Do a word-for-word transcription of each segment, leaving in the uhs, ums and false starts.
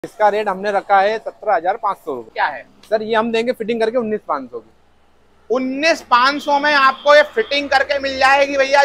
इसका रेट हमने रखा है सत्रह हजार पाँच सौ रुपये। क्या है सर ये हम देंगे फिटिंग करके उन्नीस पाँच सौ की। उन्नीस पाँच सौ में आपको ये फिटिंग करके मिल जाएगी भैया।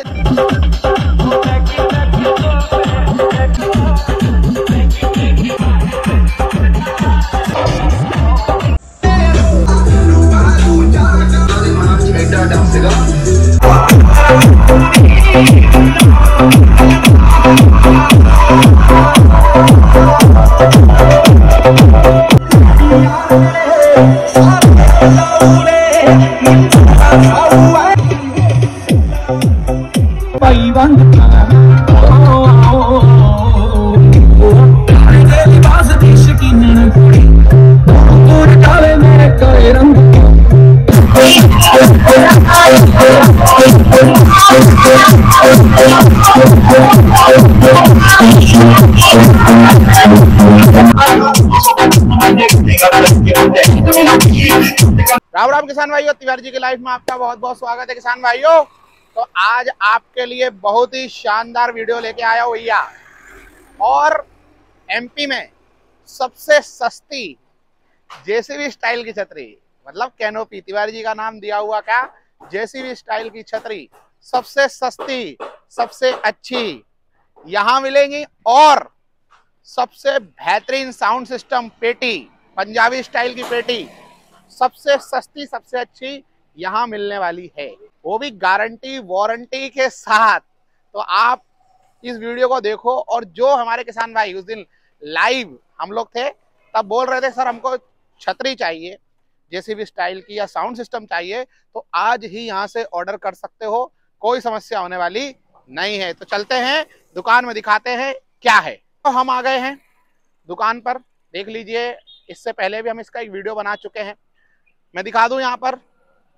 राम राम किसान भाइयों, तिवारी जी की लाइफ में आपका बहुत बहुत स्वागत है। किसान भाइयों, तो आज आपके लिए बहुत ही शानदार वीडियो लेके आया हूं भैया। और एमपी में सबसे सस्ती जेसीबी स्टाइल की छतरी, मतलब कैनोपी, तिवारी जी का नाम दिया हुआ क्या, जेसीबी स्टाइल की छतरी सबसे सस्ती, सबसे अच्छी यहाँ मिलेंगी। और सबसे बेहतरीन साउंड सिस्टम पेटी, पंजाबी स्टाइल की पेटी सबसे सस्ती, सबसे अच्छी यहाँ मिलने वाली है, वो भी गारंटी वारंटी के साथ। तो आप इस वीडियो को देखो। और जो हमारे किसान भाई उस दिन लाइव हम लोग थे, तब बोल रहे थे सर हमको छतरी चाहिए जेसीबी स्टाइल की या साउंड सिस्टम चाहिए, तो आज ही यहाँ से ऑर्डर कर सकते हो, कोई समस्या होने वाली नहीं है। तो चलते हैं दुकान में, दिखाते हैं क्या है। तो हम आ गए हैं दुकान पर, देख लीजिए। इससे पहले भी हम इसका एक वीडियो बना चुके हैं। मैं दिखा दूं यहाँ पर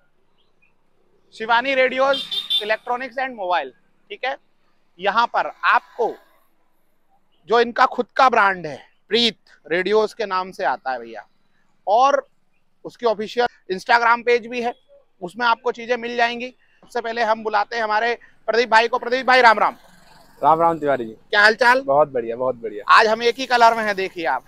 Shivani radios electronics and mobile, ठीक है। यहाँ पर आपको जो इनका खुद का ब्रांड है प्रीत रेडियोज के नाम से आता है भैया, और उसकी ऑफिशियल इंस्टाग्राम पेज भी है, उसमें आपको चीजें मिल जाएंगी। सबसे पहले हम बुलाते हैं हमारे प्रदीप भाई को। प्रदीप भाई राम राम। राम राम तिवारी जी, क्या हालचाल? बहुत बढ़िया बहुत बढ़िया। आज हम एक ही कलर में है, देखिए आप।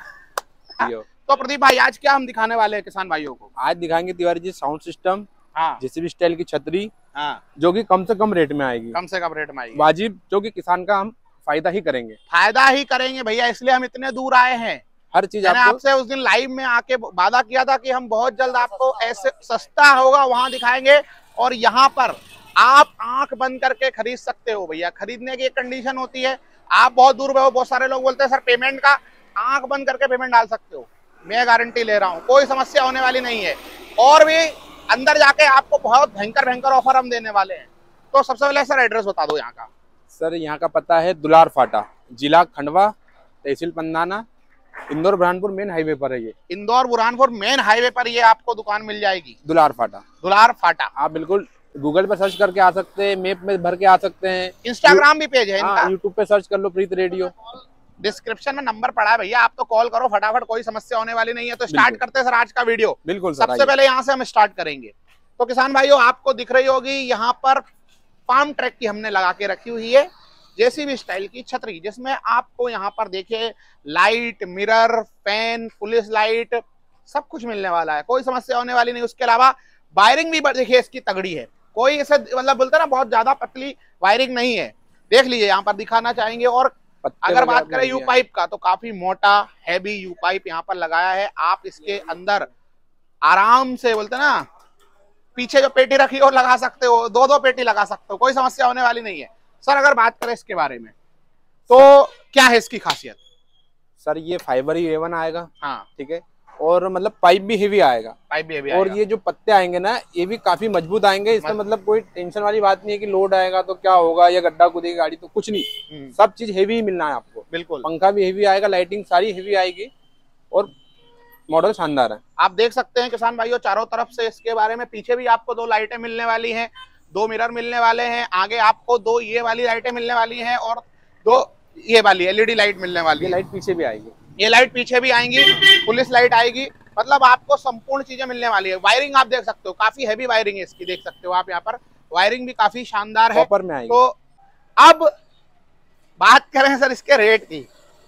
तो प्रदीप भाई आज क्या हम दिखाने वाले हैं किसान भाइयों को? आज दिखाएंगे तिवारी जी साउंड सिस्टम, हाँ, जेसीबी स्टाइल की छतरी, हाँ, जो कि कम से कम रेट में आएगी, कम से कम रेट में आएगी, वाजिब, जो कि किसान का हम फायदा ही करेंगे। फायदा ही करेंगे भैया, इसलिए हम इतने दूर आए हैं। हर चीज मैंने आपको आपसे उस दिन लाइव में आके वादा किया था कि हम बहुत जल्द आपको ऐसे सस्ता होगा वहां दिखाएंगे। और यहाँ पर आप आंख बंद करके खरीद सकते हो भैया। खरीदने की एक कंडीशन होती है, आप बहुत दूर में हो, बहुत सारे लोग बोलते हैं सर पेमेंट का, आंख बंद करके पेमेंट डाल सकते हो। मैं गारंटी ले रहा हूँ, कोई समस्या होने वाली नहीं है। और भी अंदर जाके आपको बहुत भयंकर भयंकर ऑफर हम देने वाले हैं। तो सबसे पहले सर एड्रेस बता दो यहाँ का। सर यहाँ का पता है दुलार फाटा, जिला खंडवा, तहसील पंदाना, इंदौर बुरहानपुर मेन हाईवे पर है ये। इंदौर बुरहानपुर मेन हाईवे पर ये आपको दुकान मिल जाएगी, दुलार फाटा। दुलार फाटा आप बिल्कुल गूगल पे सर्च करके आ सकते हैं, मैप में भर के आ सकते हैं, इंस्टाग्राम भी पेज है इनका, यूट्यूब पे सर्च कर लो प्रीत रेडियो, डिस्क्रिप्शन में नंबर पड़ा है भैया, आप तो कॉल करो फटाफट, कोई समस्या होने वाली नहीं है। तो स्टार्ट करते हैं सर आज का वीडियो। बिल्कुल सर, सबसे पहले यहाँ से हम स्टार्ट करेंगे। तो किसान भाइयों, आपको दिख रही होगी यहाँ पर फार्म ट्रैक की हमने लगा के रखी हुई है जेसीबी स्टाइल की छतरी, जिसमें आपको यहाँ पर देखिए light, mirror, fan, police light सब कुछ मिलने वाला है, कोई समस्या होने वाली नहीं। उसके अलावा वायरिंग भी देखिए इसकी तगड़ी है, कोई ऐसे मतलब बोलते हैं ना बहुत ज्यादा पतली वायरिंग नहीं है। देख लीजिए यहाँ पर दिखाना चाहेंगे। और अगर बात करें यू पाइप का, तो काफी मोटा हैवी यू पाइप यहाँ पर लगाया है। आप इसके अंदर आराम से बोलते हैं ना, पीछे जो पेटी रखी हो लगा सकते हो, दो दो पेटी लगा सकते हो, कोई समस्या होने वाली नहीं है। सर अगर बात करें इसके बारे में, तो क्या है इसकी खासियत? सर ये फाइबर ही एवन आएगा, हाँ ठीक है, और मतलब पाइप भी हेवी आएगा, पाइप भी हेवी और आएगा। ये जो पत्ते आएंगे ना, ये भी काफी मजबूत आएंगे। इसमें मतलब कोई टेंशन वाली बात नहीं है कि लोड आएगा तो क्या होगा या गड्ढा कूदेगी गाड़ी, तो कुछ नहीं, सब चीज हेवी ही मिलना है आपको। बिल्कुल, पंखा भी हेवी आएगा, लाइटिंग सारी हेवी आएगी, और मॉडल शानदार है। आप देख सकते हैं किसान भाइयों चारों तरफ से इसके बारे में। पीछे भी आपको दो लाइटें मिलने वाली हैं, दो मिरर मिलने वाले हैं, आगे आपको दो ये वाली लाइटें मिलने वाली हैं, और दो ये वाली एलईडी लाइट मिलने वाली है। ये लाइट पीछे भी आएगी, ये लाइट पीछे भी आएंगी, पुलिस लाइट आएगी, मतलब आपको संपूर्ण चीजें मिलने वाली है। वायरिंग आप देख सकते हो, काफी हैवी वायरिंग है इसकी, देख सकते हो आप यहाँ पर वायरिंग भी काफी शानदार है, कॉपर में आएगी। तो अब बात करें सर इसके रेट की,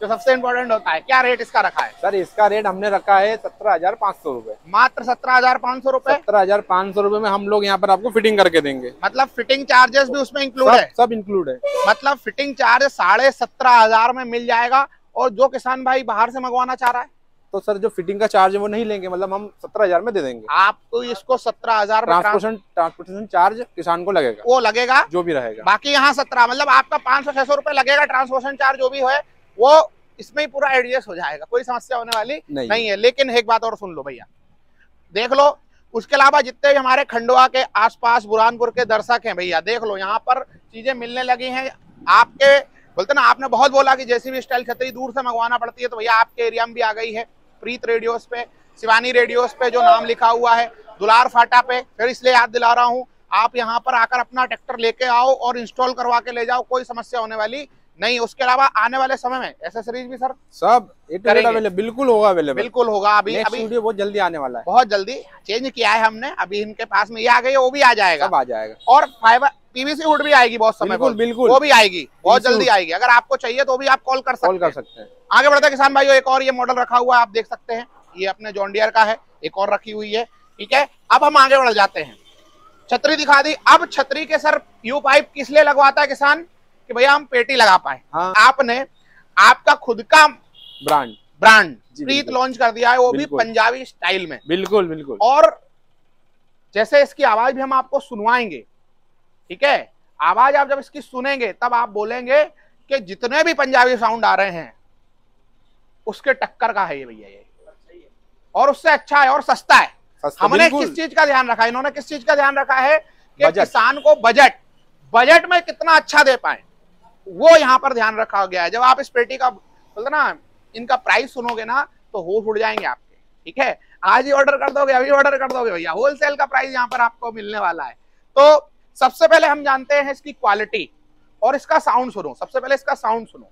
जो सबसे इम्पोर्टेंट होता है, क्या रेट इसका रखा है? सर इसका रेट हमने रखा है सत्रह हजार पाँच सौ रूपये, मात्र सत्रह हजार पाँच सौ रूपये। सत्रह हजार पाँच सौ रूपये में हम लोग यहाँ पर आपको फिटिंग करके देंगे। मतलब फिटिंग चार्जेस भी उसमें इंक्लूड है? सब इंक्लूड है। मतलब फिटिंग चार्ज साढ़े सत्रह हजार में मिल जाएगा। और जो किसान भाई बाहर से मंगवाना चाह रहा है तो सर जो फिटिंग का चार्ज है वो नहीं लेंगे, मतलब हम सत्रह हजार में दे देंगे आपको। इसको सत्रह हजार ट्रांसपोर्टेशन ट्रांसपोर्टेशन चार्ज किसान को लगेगा, वो लगेगा जो भी रहेगा। बाकी यहाँ सत्रह, मतलब आपका पाँच सौ छह सौ रुपए लगेगा। ट्रांसपोर्टेशन चार्ज जो भी है वो इसमें ही पूरा एडजस्ट हो जाएगा, कोई समस्या होने वाली नहीं, नहीं है। लेकिन एक बात और सुन लो भैया, देख लो, उसके अलावा जितने भी हमारे खंडवा के आसपास बुरहानपुर के दर्शक हैं भैया, देख लो यहाँ पर चीजें मिलने लगी हैं। आपके बोलते ना, आपने बहुत बोला कि जेसीबी स्टाइल छतरी दूर से मंगवाना पड़ती है, तो भैया आपके एरिया में भी आ गई है। प्रीत रेडियोस पे, शिवानी रेडियोस पे जो नाम लिखा हुआ है, दुलार फाटा पे, फिर इसलिए याद दिला रहा हूँ, आप यहाँ पर आकर अपना ट्रैक्टर लेके आओ और इंस्टॉल करवा के ले जाओ, कोई समस्या होने वाली नहीं। उसके अलावा आने वाले समय में एसेसरीज भी सर सब अवेलेबल, बिल्कुल होगा अवेलेबल, बिल्कुल होगा। अभी अभी वीडियो बहुत जल्दी आने वाला है, बहुत जल्दी चेंज किया है हमने। अभी इनके पास में ये आ गई है, वो भी आ जाएगा, सब आ जाएगा। और फाइबर पीवीसी हुड भी आएगी बहुत समय, बिल्कुल बिल्कुल वो भी आएगी, बहुत जल्दी आएगी। अगर आपको चाहिए तो भी आप कॉल कर सकते कर सकते हैं। आगे बढ़ते हैं किसान भाइयों, एक और ये मॉडल रखा हुआ है, आप देख सकते हैं, ये अपने जॉन डियर का है, एक और रखी हुई है। ठीक है, अब हम आगे बढ़ जाते हैं। छतरी दिखा दी। अब छतरी के सर यू पाइप किस लिए लगवाता है किसान कि भैया हम पेटी लगा पाए। हाँ। आपने आपका खुद का ब्रांड ब्रांड प्रीत लॉन्च कर दिया है, वो भी पंजाबी स्टाइल में, बिल्कुल बिल्कुल। और जैसे इसकी आवाज भी हम आपको सुनवाएंगे, ठीक है, आवाज आप जब इसकी सुनेंगे तब आप बोलेंगे कि जितने भी पंजाबी साउंड आ रहे हैं उसके टक्कर का है ये भैया, ये और उससे अच्छा है और सस्ता है। हमने किस चीज का ध्यान रखा है, इन्होंने किस चीज का ध्यान रखा है कि किसान को बजट बजट में कितना अच्छा दे पाए, वो यहाँ पर ध्यान रखा गया है। जब आप इस पेटी का बोलते ना, इनका प्राइस सुनोगे ना तो होश उड़ जाएंगे आपके। ठीक है, आज ही ऑर्डर कर दोगे, अभी ऑर्डर कर दोगे भैया, होलसेल का प्राइस यहाँ पर आपको मिलने वाला है। तो सबसे पहले हम जानते हैं इसकी क्वालिटी और इसका साउंड सुनो। सबसे पहले इसका साउंड सुनो।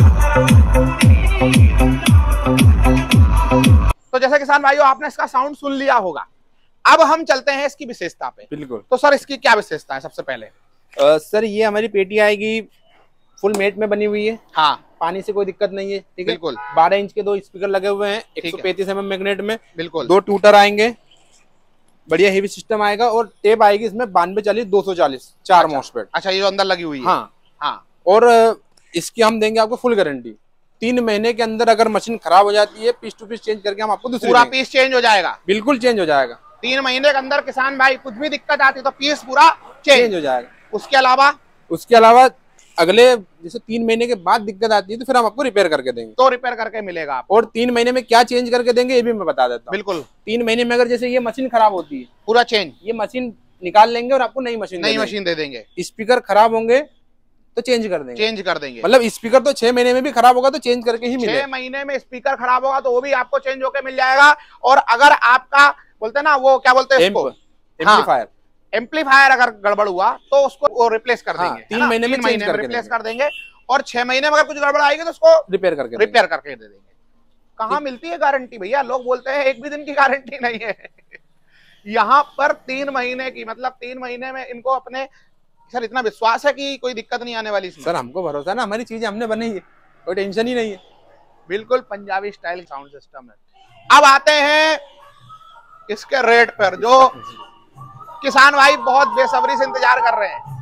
तो जैसे किसान भाइयों आपने इसका साउंड सुन लिया होगा, अब हम चलते हैं इसकी विशेषता पे। बिल्कुल। तो सर इसकी क्या विशेषता है? सबसे पहले आ, सर ये हमारी पेटी आएगी फुल मेट में बनी हुई है। हाँ, पानी से कोई दिक्कत नहीं है। ठीक है, बिल्कुल। बारह इंच के दो स्पीकर लगे हुए हैं, एक सौ पैंतीस एम एम मैग्नेट में, बिल्कुल। दो ट्यूटर आएंगे, बढ़िया हेवी सिस्टम आएगा, और टेप आएगी इसमें बानवे चालीस दो सौ चालीस चार मॉसफेट। अच्छा, ये जो अंदर लगी हुई है। हाँ हाँ। और इसकी हम देंगे आपको फुल गारंटी। तीन महीने के अंदर अगर मशीन खराब हो जाती है, पीस टू पीस चेंज करके हम आपको दूसरी पूरा पीस चेंज हो जाएगा, बिल्कुल चेंज हो जाएगा। तीन महीने के अंदर किसान भाई कुछ भी दिक्कत आती है तो पीस पूरा चेंज हो जाएगा। उसके अलावा उसके अलावा अगले जैसे तीन महीने के बाद दिक्कत आती है तो फिर हम आपको रिपेयर करके देंगे, तो रिपेयर करके मिलेगा आपको। और तीन महीने में क्या चेंज करके देंगे ये भी मैं बता देता हूँ। बिल्कुल। तीन महीने में अगर जैसे ये मशीन खराब होती है, पूरा चेंज, ये मशीन निकाल लेंगे और आपको नई मशीन नई मशीन दे देंगे। स्पीकर खराब होंगे तो चेंज कर देंगे, चेंज कर देंगे। मतलब स्पीकर तो छह महीने में भी खराब होगा तो चेंज करके ही मिलेगा। छह महीने में स्पीकर खराब होगा तो वो भी आपको चेंज होकर मिल जाएगा। और अगर आपका बोलते ना, वो क्या बोलते हैं एम्पलीफायर, एम्पलीफायर अगर गड़बड़ हुआ तो उसको वो रिप्लेस कर देंगे। तीन महीने में महीने में रिप्लेस कर देंगे। और छह महीने में अगर कुछ गड़बड़ आएगी तो उसको रिपेयर करके रिपेयर करके दे देंगे। कहाँ मिलती है गारंटी भैया? लोग बोलते हैं एक भी दिन की गारंटी नहीं है, यहाँ पर तीन महीने की, मतलब तीन महीने में इनको अपने सर इतना विश्वास है कि कोई दिक्कत नहीं आने वाली। सर हमको भरोसा ना, हमारी चीजें हमने बनाई है, कोई टेंशन ही नहीं है। बिल्कुल पंजाबी स्टाइल साउंड सिस्टम है। अब आते हैं इसके रेट पर, जो किसान भाई बहुत बेसब्री से इंतजार कर रहे हैं।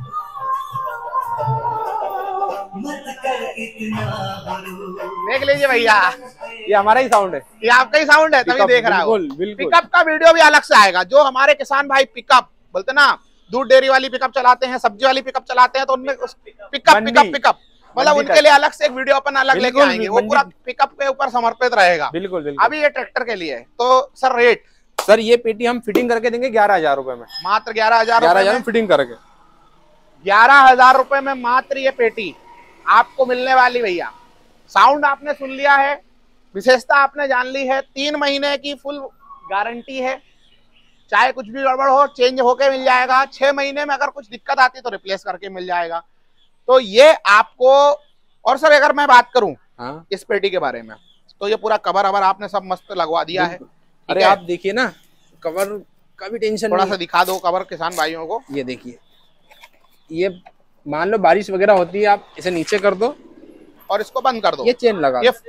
देख लीजिए भैया, ये हमारा ही साउंड है, ये आपका ही साउंड है, तभी देख रहा हूँ। पिकअप का वीडियो भी अलग से आएगा। जो हमारे किसान भाई पिकअप बोलते ना, दूध डेयरी वाली पिकअप चलाते हैं, सब्जी वाली पिकअप चलाते हैं, तो उनमें पिकअप पिकअप पिकअप मतलब उनके लिए अलग से एक वीडियो अपन अलग लेके आएंगे, वो पूरा पिकअप के ऊपर समर्पित रहेगा। बिल्कुल बिल्कुल। अभी ये ट्रैक्टर के लिए। तो सर रेट, सर ये पेटी हम फिटिंग करके देंगे ग्यारह हजार रुपए में, मात्र ग्यारह हजार ग्यारह हजार फिटिंग करके ग्यारह हजार रुपए में मात्र ये पेटी आपको मिलने वाली भैया। साउंड आपने सुन लिया है, विशेषता आपने जान ली है, तीन महीने की फुल गारंटी है, चाहे कुछ भी गड़बड़ हो चेंज होके मिल जाएगा। छह महीने में अगर कुछ दिक्कत आती तो रिप्लेस करके मिल जाएगा। तो ये आपको, और सर अगर मैं बात करूं हाँ? इस पेटी के बारे में, तो ये पूरा कवर अवर आपने सब मस्त लगवा दिया है। अरे आप देखिए ना, कवर का भी टेंशन, थोड़ा सा दिखा दो कवर किसान भाइयों को। ये देखिए, ये मान लो बारिश वगैरह होती है, आप इसे नीचे कर दो और इसको बंद कर दो। ये चेन लगा, ये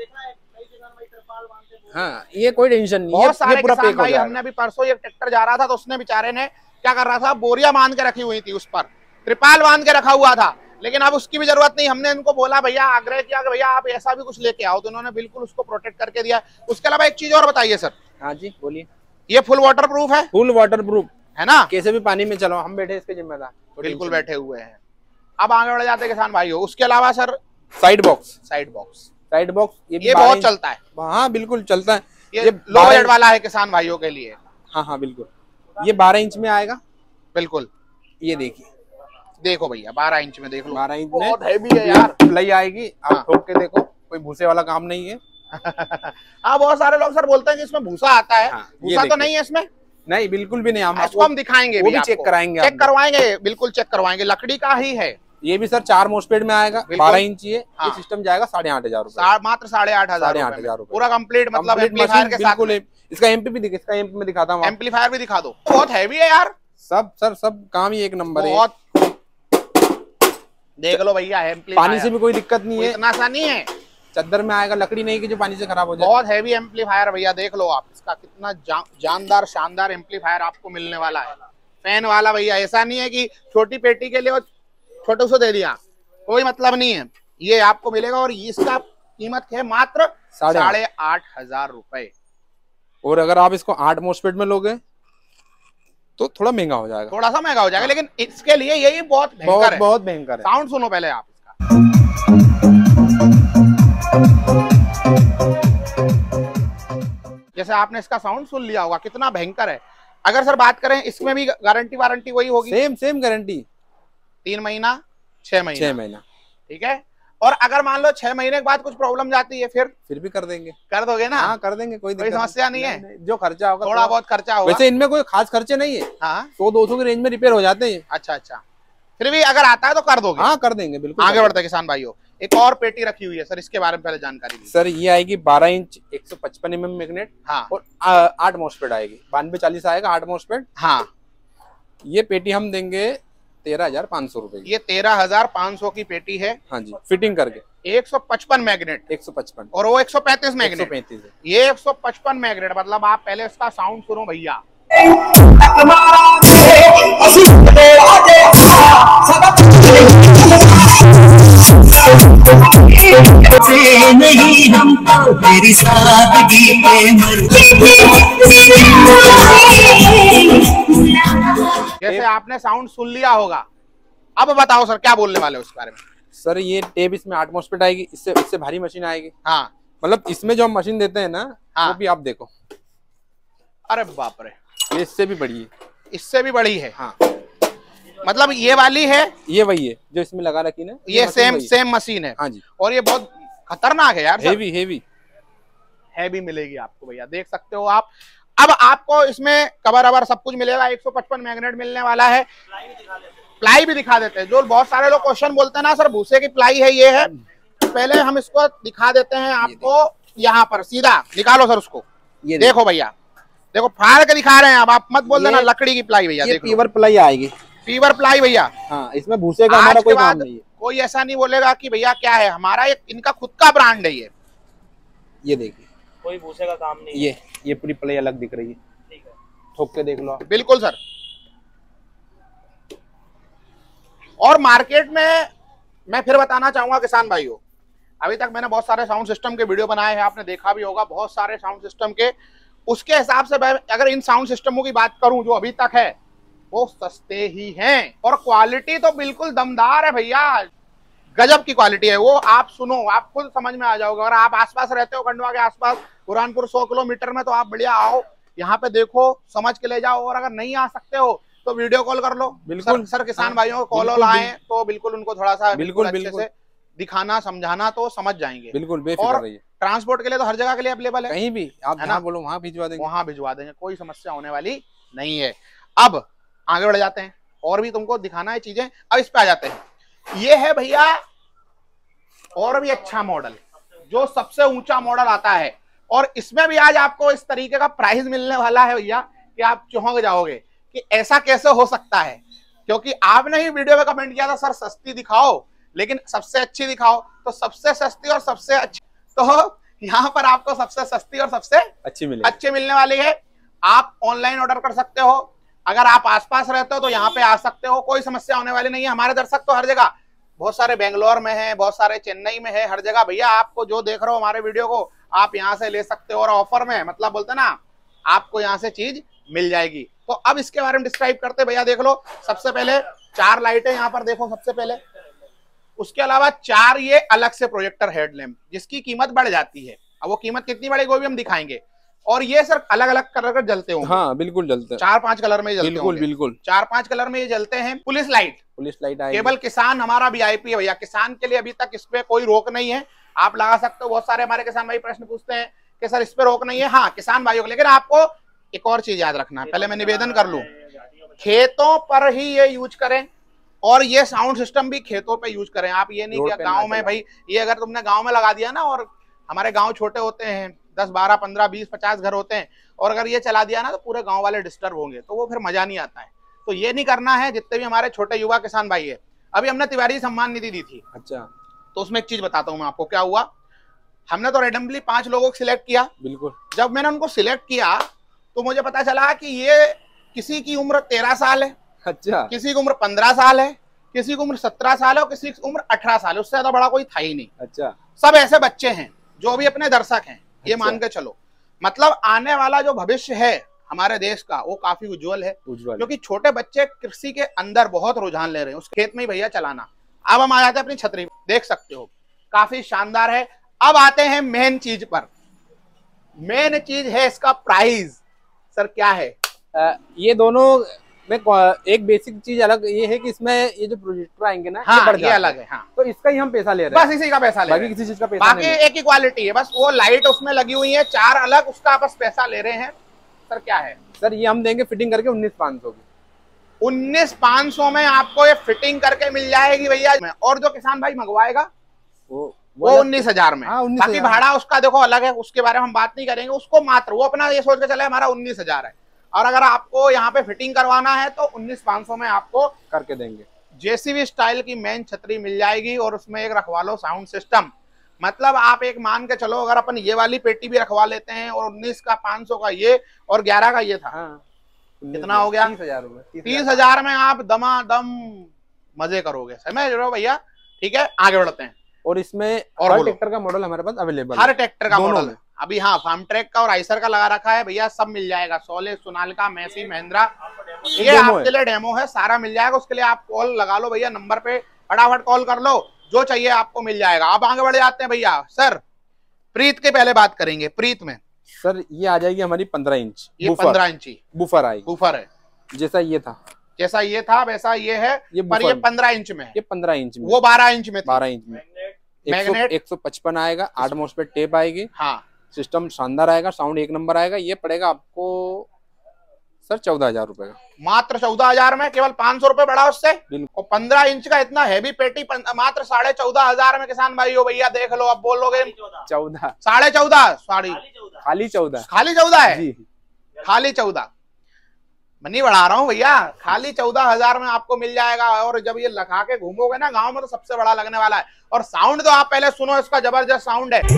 हाँ, ये कोई टेंशन नहीं। बहुत सारे किसान भाई, हमने अभी परसों एक ट्रैक्टर जा रहा था तो उसने बेचारे ने क्या कर रहा था, बोरिया बांध के रखी हुई थी, उस पर त्रिपाल बांध के रखा हुआ था, लेकिन अब उसकी भी जरूरत नहीं। हमने इनको बोला, भैया आग्रह किया कि भैया आप ऐसा भी कुछ लेके आओ, तो इन्होंने बिल्कुल उसको प्रोटेक्ट करके दिया। उसके अलावा एक चीज और बताइए सर। हाँ जी बोलिए। ये फुल वाटर प्रूफ है? फुल वाटर प्रूफ है ना, कैसे भी पानी में चलो, हम बैठे इसके जिम्मेदार, बिल्कुल बैठे हुए हैं। अब आगे बढ़ जाते हैं किसान भाइयों। उसके अलावा sir side box, side box side box ये, ये बहुत चलता है। हाँ बिल्कुल चलता है, ये, ये लो बजट वाला है किसान भाइयों के लिए। हाँ हाँ बिल्कुल, ये बारह इंच में आएगा। बिल्कुल, ये देखिए, देखो भैया बारह इंच में, देख लो बारह इंच में, बहुत हैवी है यार। प्लाई आएगी, आप ठोक के देखो, कोई भूसे वाला काम नहीं है। हाँ, बहुत सारे लोग सर बोलते हैं कि इसमें भूसा आता है। हाँ, भूसा तो नहीं है इसमें? नहीं बिल्कुल भी नहीं। हम इसको हम दिखाएंगे, वो भी चेक कराएंगे, चेक करवाएंगे, बिल्कुल चेक करवाएंगे। लकड़ी का ही है ये भी सर, चार मोस्पेड में आएगा, बारह इंच ये। हाँ। ये सिस्टम जाएगा साढ़े आठ हजार रूपए, मात्र साढ़े आठ हजार साढ़े आठ हजार पूरा कंप्लीट, मतलब एम्पलीफायर के साथ। बिल्कुल, इसका एम्पी भी, इसका एम्पी में दिखाता हूँ, एम्पलीफायर भी दिखा दो। बहुत हैवी है यार, सब सर सब काम ही एक नंबर है। बहुत, देख लो भैया, पानी से भी कोई दिक्कत नहीं है, इतना सा नहीं है। चद्दर में आएगा, लकड़ी नहीं की जो पानी से खराब हो जाए। बहुत हैवी एम्पलीफायर भैया, देख लो आप इसका कितना जा, जानदार शानदार एम्पलीफायर आपको मिलने वाला है। फैन वाला भैया, ऐसा नहीं है कि छोटी पेटी के लिए छोटे से दे दिया, कोई मतलब नहीं है। ये आपको मिलेगा और इसका कीमत है मात्र साढ़े आठ हजार रुपए। और अगर आप इसको आठ मोस्पेट में लोगे तो थोड़ा महंगा हो जाएगा, थोड़ा सा महंगा हो जाएगा, लेकिन इसके लिए यही बहुत भयंकर है, बहुत भयंकर है। साउंड सुनो पहले आप इसका। जैसे आपने इसका साउंड सुन लिया होगा, कितना भयंकर है। अगर सर बात करें, इसमें भी गारंटी वारंटी वही होगी? सेम सेम गारंटी, तीन महीना छह महीना छह महीना ठीक है। और अगर मान लो छह महीने के बाद कुछ प्रॉब्लम जाती है, फिर फिर भी कर देंगे। कर दोगे ना? हाँ कर देंगे, कोई कोई समस्या नहीं, नहीं है। जो खर्चा होगा, थोड़ा बहुत खर्चा होगा, वैसे इनमें कोई खास खर्चे नहीं है। हाँ, सौ दो सौ की रेंज में रिपेयर हो जाते हैं। अच्छा अच्छा, फिर भी अगर आता है तो कर दोगे? हाँ कर देंगे, बिल्कुल। आगे बढ़ते किसान भाइयों, एक और पेटी रखी हुई है सर, इसके बारे में पहले जानकारी दी। सर ये आएगी बारह इंच एक सौ पचपन एम एम मैग्नेट। हाँ, और आठ मोस्पेड आएगी, बानवे चालीस आएगा, आठ मोस्पेड। हाँ, ये पेटी हम देंगे तेरह हजार पाँच सौ रुपए। ये तेरह हजार पाँच सौ की पेटी है। हाँ जी, फिटिंग करके। एक सौ पचपन मैग्नेट, एक सौ पचपन, और वो एक सौ पैंतीस मैग्नेट। एक सौ पैंतीस है। ये एक सौ पचपन मैग्नेट, मतलब आप पहले इसका साउंड सुनो भैया। नहीं हम तो तेरी सादगी में मर जैसे आपने साउंड सुन लिया होगा। अब बताओ सर, क्या बोलने वाले हो इस बारे में? सर ये टेप इसमें आठ मोस्पेट आएगी, इससे इससे भारी मशीन आएगी। हाँ, मतलब इसमें जो हम मशीन देते हैं ना, हाँ, वो भी आप देखो। अरे बाप रे, ये इससे भी बड़ी है, इससे भी बड़ी है। हाँ, मतलब ये वाली है, ये वही है जो इसमें लगा रखी ना, ये, ये सेम सेम मशीन है। हाँ जी, और ये बहुत खतरनाक है यार, हेवी हेवी हैवी मिलेगी आपको भैया, देख सकते हो आप। अब आपको इसमें कवर अवर सब कुछ मिलेगा, एक सौ पचपन मैग्नेट मिलने वाला है। प्लाई भी दिखा देते हैं, जो बहुत सारे लोग क्वेश्चन बोलते हैं ना, सर भूसे की प्लाई है, ये है। पहले हम इसको दिखा देते हैं आपको, यहाँ पर सीधा निकालो सर उसको, ये देखो भैया, देखो फाड़ के दिखा रहे हैं। अब आप मत बोल देना लकड़ी की प्लाई भैया, देखो पीवर प्लाई आएगी, पीवर प्लाई भैया। हाँ, इसमें भूसे का हमारा कोई काम नहीं है। कोई ऐसा नहीं बोलेगा कि भैया क्या है, हमारा एक इनका खुद का ब्रांड है ये। ये देखिए, कोई भूसे का काम नहीं। ये ये पूरी प्लाई अलग दिख रही है, ठीक है, ठोक के देख लो। बिल्कुल सर। और मार्केट में मैं फिर बताना चाहूंगा किसान भाइयों, अभी तक मैंने बहुत सारे साउंड सिस्टम के वीडियो बनाए हैं, आपने देखा भी होगा बहुत सारे साउंड सिस्टम के। उसके हिसाब से अगर इन साउंड सिस्टमों की बात करूं जो अभी तक है, वो सस्ते ही हैं, और क्वालिटी तो बिल्कुल दमदार है भैया, गजब की क्वालिटी है। वो आप सुनो, आप खुद समझ में आ जाओगे। अगर आप आसपास रहते हो, खंडवा के आसपास, बुरहानपुर सौ किलोमीटर में, तो आप बढ़िया आओ, यहाँ पे देखो, समझ के ले जाओ। और अगर नहीं आ सकते हो तो वीडियो कॉल कर लो। बिल्कुल सर, सर किसान भाइयों को कॉल ऑल आए तो बिल्कुल उनको थोड़ा सा बिल्कुल अच्छे से दिखाना समझाना तो समझ जाएंगे। बिल्कुल बेफिक्र रहिए। ट्रांसपोर्ट के लिए तो हर जगह के लिए अवेलेबल है, कहीं भी आप जहाँ बोलो वहाँ भिजवा देंगे, वहाँ भिजवा देंगे, कोई समस्या होने वाली नहीं है। अब आगे बढ़ जाते हैं, और भी तुमको दिखाना है चीजें। अब इस पे आ जाते हैं। ये है भैया और भी अच्छा मॉडल, जो सबसे ऊंचा मॉडल आता है, और इसमें भी आज आपको इस तरीके का प्राइस मिलने वाला है भैया कि आप चौंक जाओगे कि ऐसा कैसे हो सकता है। क्योंकि आपने ही वीडियो में कमेंट किया था, सर सस्ती दिखाओ, लेकिन सबसे अच्छी दिखाओ, तो सबसे सस्ती और सबसे अच्छी, तो यहाँ पर आपको सबसे सस्ती और सबसे अच्छी मिले अच्छी मिलने वाली है। आप ऑनलाइन ऑर्डर कर सकते हो, अगर आप आसपास रहते हो तो यहाँ पे आ सकते हो, कोई समस्या होने वाली नहीं है। हमारे दर्शक तो हर जगह, बहुत सारे बेंगलोर में है, बहुत सारे चेन्नई में है, हर जगह भैया आपको जो देख रहे हो हमारे वीडियो को, आप यहाँ से ले सकते हो और ऑफर में, मतलब बोलते ना, आपको यहाँ से चीज मिल जाएगी। तो अब इसके बारे में डिस्क्राइब करते भैया, देख लो। सबसे पहले चार लाइटें यहाँ पर देखो सबसे पहले, उसके अलावा चार ये अलग से प्रोजेक्टर हेडलैम्प, जिसकी कीमत बढ़ जाती है। अब वो कीमत कितनी बढ़ेगी वो भी हम दिखाएंगे। और ये सर अलग अलग कलर के जलते होंगे। हाँ बिल्कुल जलते हैं, चार पांच कलर में जलते बिल्कुल बिल्कुल चार पांच कलर में ये जलते हैं। पुलिस लाइट, पुलिस लाइट आएगी। केवल किसान हमारा वीआईपी है भैया, किसान के लिए अभी तक इस पे कोई रोक नहीं है, आप लगा सकते हो। बहुत सारे हमारे किसान भाई प्रश्न पूछते हैं कि सर इस पे रोक नहीं है। हाँ किसान भाइयों को, लेकिन आपको एक और चीज याद रखना है, पहले मैं निवेदन कर लूं, खेतों पर ही ये यूज करें और ये साउंड सिस्टम भी खेतों पे यूज करें। आप ये नहीं कि गांव में, भाई ये अगर तुमने गांव में लगा दिया ना, और हमारे गांव छोटे होते हैं, दस बारह पंद्रह बीस पचास घर होते हैं, और अगर ये चला दिया ना तो पूरे गांव वाले डिस्टर्ब होंगे, तो वो फिर मजा नहीं आता है। तो ये नहीं करना है। जितने भी हमारे छोटे युवा किसान भाई है, अभी हमने तिवारी सम्मान निधि दी थी, अच्छा, तो उसमें एक चीज बताता हूँ मैं आपको क्या हुआ। हमने तो रेंडमली पांच लोगों को सिलेक्ट किया, बिल्कुल। जब मैंने उनको सिलेक्ट किया तो मुझे पता चला कि ये किसी की उम्र तेरह साल है, अच्छा, किसी की उम्र पंद्रह साल है, किसी की उम्र सत्रह साल है और किसी की उम्र अठारह साल है। उससे ज्यादा बड़ा कोई था ही नहीं। अच्छा, सब ऐसे बच्चे हैं जो भी अपने दर्शक हैं, ये मान के चलो। मतलब आने वाला जो भविष्य है हमारे देश का वो काफी उज्जवल है, क्योंकि छोटे बच्चे कृषि के अंदर बहुत रुझान ले रहे हैं, उस खेत में ही भैया चलाना। अब हम आ जाते हैं अपनी छतरी, देख सकते हो काफी शानदार है। अब आते हैं मेन चीज पर। मेन चीज है इसका प्राइस। सर क्या है? आ, ये दोनों में एक बेसिक चीज अलग ये है कि इसमें ये जो प्रोजेक्टर आएंगे ना, हाँ, ये, ये अलग है। हाँ, तो इसका ही हम पैसा ले रहे हैं, बस इसी का पैसा ले रहे हैं, बाकी किसी चीज का पैसा बाकी एक ही क्वालिटी है, बस वो लाइट उसमें लगी हुई है, चार अलग, उसका बस पैसा ले रहे हैं। सर क्या है? सर ये हम देंगे फिटिंग करके उन्नीस पाँच सौ की। उन्नीस पाँच सौ में आपको ये फिटिंग करके मिल जाएगी भैया। और जो किसान भाई मंगवाएगा वो वो उन्नीस हजार में। हाँ, बाकी भाड़ा उसका देखो अलग है, उसके बारे में हम बात नहीं करेंगे। उसको मात्र वो अपना ये सोच के चले हमारा उन्नीस हजार है, और अगर आपको यहाँ पे फिटिंग करवाना है तो उन्नीस पाँच सौ में आपको करके देंगे। जेसीबी स्टाइल की मेन छतरी मिल जाएगी और उसमें एक रखवा लो साउंड सिस्टम। मतलब आप एक मान के चलो, अगर अपन ये वाली पेटी भी रखवा लेते हैं और उन्नीस का पाँच सौ का ये और ग्यारह का ये था, हाँ, कितना हो गया? तीस हजार रुपए। तीस हजार में आप दमादम मजे करोगे, समझ रहे हो भैया? ठीक है, आगे बढ़ते हैं। और इसमें और हर ट्रैक्टर का मॉडल हमारे पास अवेलेबल है, हर ट्रैक्टर का मॉडल अभी। हाँ, फार्म ट्रैक का और आइसर का लगा रखा है भैया, सब मिल जाएगा। सोले, सोनालिका, मैसी, महिंद्रा, ये आपके लिए डेमो है, सारा मिल जाएगा। उसके लिए आप कॉल लगा लो भैया, नंबर पे फटाफट कॉल कर लो, जो चाहिए आपको मिल जाएगा। अब आगे बढ़ जाते हैं भैया। सर प्रीत के पहले बात करेंगे। प्रीत में सर ये आ जाएगी हमारी पंद्रह इंच, ये पंद्रह इंची बुफर आएगी। बुफर है, जैसा ये था जैसा ये था वैसा ये है, ये पर ये पंद्रह इंच में, ये पंद्रह इंच में, वो बारह इंच में, बारह इंच में मैग्नेट एक सौ पचपन आएगा, आठ मोस पे टेप आएगी। हाँ, सिस्टम शानदार आएगा, साउंड एक नंबर आएगा। ये पड़ेगा आपको सर चौदह हजार रुपए का, मात्र चौदह हजार में, केवल पांच सौ रुपए बढ़ा उससे। और पंद्रह इंच का इतना हैवी पेटी मात्र साढ़े चौदह हजार में। किसान भाई हो भैया देख लो, अब बोलोगे चौदह, साढ़े चौदह, सॉरी खाली चौदह, खाली चौदह है, खाली चौदह नहीं बढ़ा रहा हूँ भैया, खाली चौदह हजार में आपको मिल जाएगा। और जब ये लगा के घूमोगे ना गांव में तो सबसे बड़ा लगने वाला है। और साउंड तो आप पहले सुनो, इसका जबरदस्त साउंड है,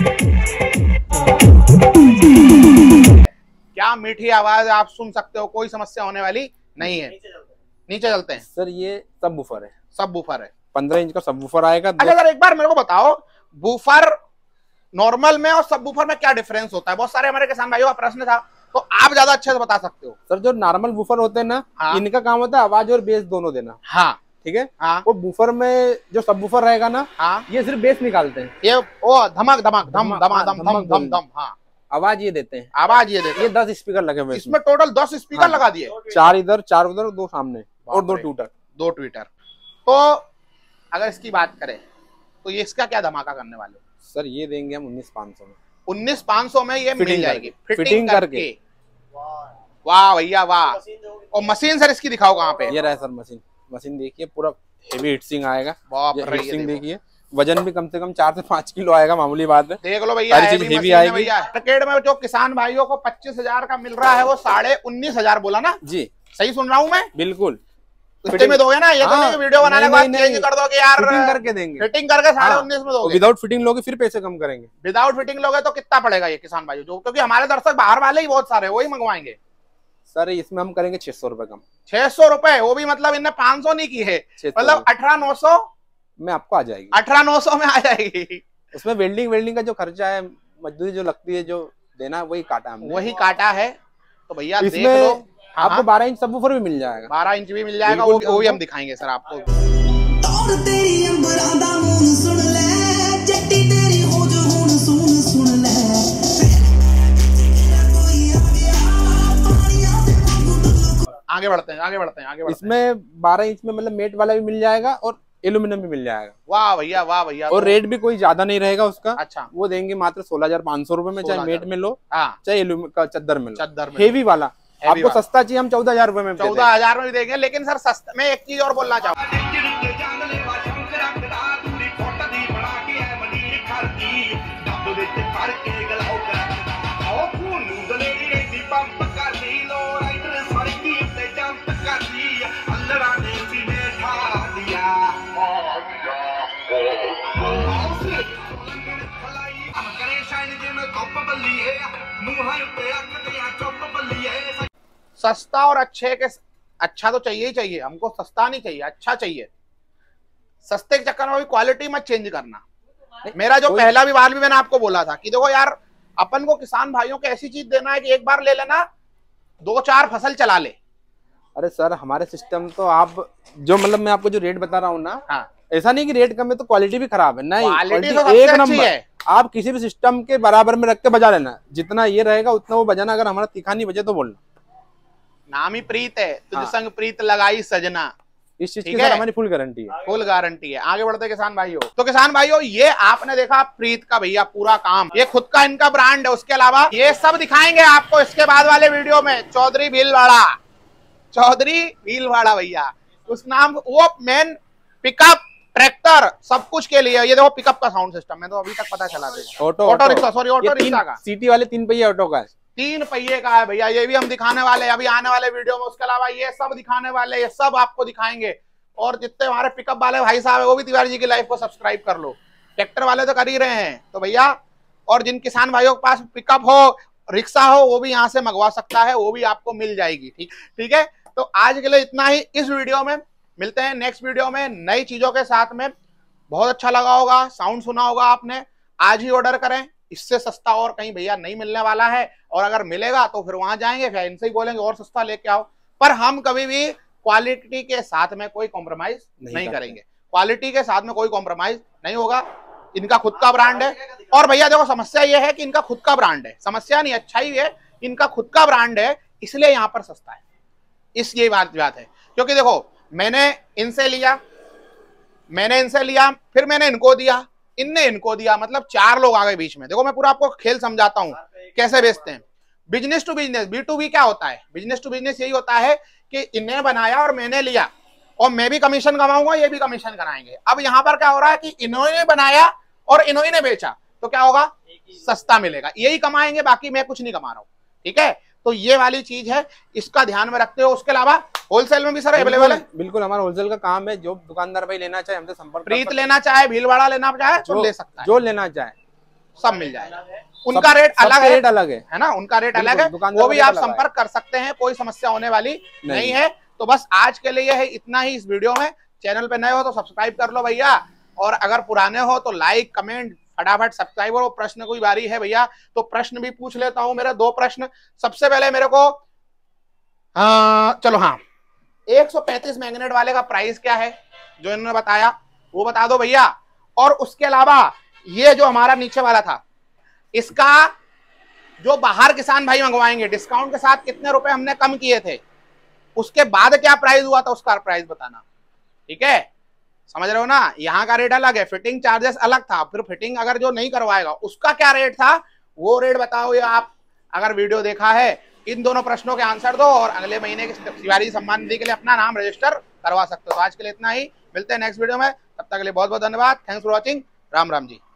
क्या मीठी आवाज आप सुन सकते हो, कोई समस्या होने वाली नहीं है। नीचे चलते हैं। सर ये सब बूफर है, सब बूफर है, पंद्रह इंच का सब बूफर आएगा। अच्छा सर एक बार मेरे को बताओ, बूफर नॉर्मल में और सब बूफर में क्या डिफरेंस होता है? बहुत सारे हमारे किसान भाइयों का प्रश्न था, तो आप ज्यादा अच्छे से बता सकते हो। सर जो नॉर्मल बूफर होते हैं ना, हाँ, इनका काम होता है आवाज और बेस दोनों देना। हाँ ठीक है। हाँ, वो बूफर में जो सब बूफर रहेगा ना, हाँ, ये सिर्फ बेस निकालते हैं, ये ओ धमक धमक धम धमा धम धम धम धम, हाँ, आवाज ये देते हैं, आवाज ये देते हैं। ये दस स्पीकर लगे हुए, इसमें टोटल दस स्पीकर लगा दिए, चार इधर चार उधर, दो सामने और दो ट्विटर, दो ट्विटर। तो अगर इसकी बात करें तो ये इसका क्या धमाका करने वाले? सर ये देंगे हम उन्नीस पाँच सौ में। उन्नीस पाँच सौ में ये मिल जाएगी फिटिंग करके। वाह भैया वाह। और मशीन सर इसकी दिखाओ कहाँ पे? ये रहा सर मशीन, मशीन देखिए पूरा हेवी हीटसिंग आएगा। हीटसिंग देखिए, वजन भी कम से कम चार से पाँच किलो आएगा, मामूली बात है। देख लो भैया, हेवी आएगी। मार्केट में जो किसान भाइयों को पच्चीस हजार का मिल रहा है वो साढ़े उन्नीस हजार बोला ना जी? सही सुन रहा हूँ मैं? बिल्कुल। फिटिंग में दोगे ना, ये तो नहीं वीडियो बनाने के बाद चेंज कर दोगे यार, फिटिंग करके देंगे, फिटिंग करके साढ़े उन्नीस में दोगे। विदाउट फिटिंग लोगे फिर पैसे कम करेंगे। विदाउट फिटिंग लोगे तो कितना पड़ेगा ये किसान भाई जो, क्योंकि हमारे दर्शक बाहर वाले ही बहुत सारे वही मंगवाएंगे। सर इसमें हम करेंगे छह सौ रुपए कम। छह सौ रुपए, वो भी मतलब इनने पाँच सौ नहीं की है, मतलब अठारह नौ सौ में आपको आ जाएगी, अठारह नौ सौ में आ जाएगी। उसमें वेल्डिंग वेल्डिंग का जो खर्चा है, मजदूरी जो लगती है, जो देना वही काटा हमने, वही काटा है। तो भैया देख लो, आपको बारह इंच सबवूफर भी मिल जाएगा, बारह इंच भी मिल जाएगा, वो, वो भी हम दिखाएंगे सर आपको। आगे बढ़ते हैं आगे बढ़ते हैं आगे बढ़ते हैं। इसमें बारह इंच में मतलब मेट वाला भी मिल जाएगा और एल्यूमिनियम भी मिल जाएगा। वाह भैया वाह भैया। और रेट भी कोई ज्यादा नहीं रहेगा उसका। अच्छा, वो देंगे मात्र सोलह हजार पाँच सौ रुपए में, चाहे मेट में लो चाहे एल्यूमिनियम चद्दर में लो, चद्दर में हेवी वाला। आपको सस्ता चाहिए हम चौदह हजार रुपए में, चौदह हजार में भी देंगे। लेकिन सर सस्ता में एक चीज और बोलना चाहूंगा, सस्ता और अच्छे के, अच्छा तो चाहिए ही चाहिए हमको, सस्ता नहीं चाहिए, अच्छा चाहिए। सस्ते के चक्कर में भी क्वालिटी मत चेंज करना। मेरा जो पहला भी बार भी मैंने आपको बोला था कि देखो यार, अपन को किसान भाइयों को ऐसी चीज देना है कि एक बार ले लेना, दो चार फसल चला ले। अरे सर हमारे सिस्टम तो आप जो मतलब मैं आपको जो रेट बता रहा हूँ ना, हाँ। ऐसा नहीं कि रेट कम है तो क्वालिटी भी खराब है, नहीं, क्वालिटी तो एक नंबर है। आप किसी भी सिस्टम के बराबर में रख के बजा लेना, जितना ये रहेगा उतना वो बजाना। अगर हमारा तीखा नहीं बजे तो बोलना। नाम ही प्रीत है, तुझ संग प्रीत लगाई सजना, इस चीज की सर हमारी फुल गारंटी है, फुल गारंटी है। आगे बढ़ते किसान भाइयों। तो किसान भाइयों ये आपने देखा प्रीत का भैया पूरा काम, ये खुद का इनका ब्रांड है। उसके अलावा ये सब दिखाएंगे आपको इसके बाद वाले वीडियो में। चौधरी भीलवाड़ा, चौधरी भीलवाड़ा भैया उस नाम, वो मेन पिकअप ट्रैक्टर सब कुछ के लिए। ये देखो पिकअप का साउंड सिस्टम है, तो अभी तक पता चला देगा। Auto auto rickshaw, sorry auto rickshaw का, सीटी वाले तीन पहिए ऑटो का है, तीन पहिए का है भैया। ये भी हम दिखाने वाले हैं अभी आने वाले वीडियो में। उसके अलावा ये सब दिखाने वाले, ये सब आपको दिखाएंगे। और जितने हमारे पिकअप वाले भाई साहब है वो भी तिवारी जी की लाइफ को सब्सक्राइब कर लो। ट्रैक्टर वाले तो कर ही रहे हैं तो भैया, और जिन किसान भाइयों के पास पिकअप हो, रिक्शा हो, वो भी यहाँ से मंगवा सकता है, वो भी आपको मिल जाएगी। ठीक ठीक है। तो आज के लिए इतना ही इस वीडियो में। मिलते हैं नेक्स्ट वीडियो में नई चीजों के साथ में। बहुत अच्छा लगा होगा, साउंड सुना होगा आपने, आज ही ऑर्डर करें। इससे सस्ता और कहीं भैया नहीं मिलने वाला है, और अगर मिलेगा तो फिर वहां जाएंगे, फिर इनसे ही बोलेंगे और सस्ता लेके आओ। पर हम कभी भी क्वालिटी के साथ में कोई कॉम्प्रोमाइज नहीं, नहीं करेंगे। क्वालिटी के साथ में कोई कॉम्प्रोमाइज नहीं होगा। इनका खुद का ब्रांड है। और भैया देखो समस्या ये है कि इनका खुद का ब्रांड है, समस्या नहीं, अच्छा ही है, इनका खुद का ब्रांड है, इसलिए यहाँ पर सस्ता है। इस ये बात बात है। क्योंकि देखो मैंने इनसे लिया, मैंने इनसे लिया, फिर मैंने इनको दिया, इनने इनको दिया, मतलब चार लोग आ गए बीच में। देखो मैं पूरा आपको खेल समझाता हूं कैसे बेचते हैं। Business to business, B to B क्या होता है? बिजनेस टू बिजनेस यही होता है कि इन्हें बनाया और मैंने लिया, और मैं भी कमीशन कमाऊंगा, ये भी कमीशन कराएंगे। अब यहाँ पर क्या हो रहा है कि इन्होंने बनाया और इन्होंने बेचा, तो क्या होगा? सस्ता मिलेगा, यही कमाएंगे, बाकी मैं कुछ नहीं कमा रहा हूँ। ठीक है, तो ये वाली चीज है, इसका ध्यान में रखते हो। उसके अलावा होलसेल में भी सर अवेलेबल है। बिल्कुल, हमारा होलसेल का काम है। जो दुकानदार भाई लेना चाहे हमसे संपर्क, प्रीत लेना चाहे, भीलवाड़ा लेना चाहे तो ले सकता है, जो लेना चाहे सब मिल जाएगा। उनका रेट अलग है, रेट अलग है, है ना, उनका रेट अलग है, वो भी आप संपर्क कर सकते हैं, कोई समस्या होने वाली नहीं है। तो बस आज के लिए है इतना ही इस वीडियो में। चैनल पे नए हो तो सब्सक्राइब कर लो भैया, और अगर पुराने हो तो लाइक कमेंट फटाफट सब्सक्राइब करो। प्रश्न कोई बारी है भैया तो प्रश्न भी पूछ लेता हूं। मेरे दो प्रश्न, सबसे पहले मेरे को आ, चलो हाँ, एक सौ पैंतीस मैग्नेट वाले का प्राइस क्या है जो इन्होंने बताया वो बता दो भैया। और उसके अलावा ये जो हमारा नीचे वाला था, इसका जो बाहर किसान भाई मंगवाएंगे डिस्काउंट के साथ कितने रुपए हमने कम किए थे, उसके बाद क्या प्राइस हुआ था, उसका प्राइस बताना। ठीक है, समझ रहे हो ना? यहाँ का रेट अलग है, फिटिंग चार्जेस अलग था, फिर फिटिंग अगर जो नहीं करवाएगा उसका क्या रेट था वो रेट बताओ। या आप अगर वीडियो देखा है, इन दोनों प्रश्नों के आंसर दो और अगले महीने के तिवारी सम्मान निधि के लिए अपना नाम रजिस्टर करवा सकते हो। तो आज के लिए इतना ही, मिलते हैं नेक्स्ट वीडियो में, तब तक के लिए बहुत बहुत धन्यवाद। Thanks for watching. Ram Ram ji.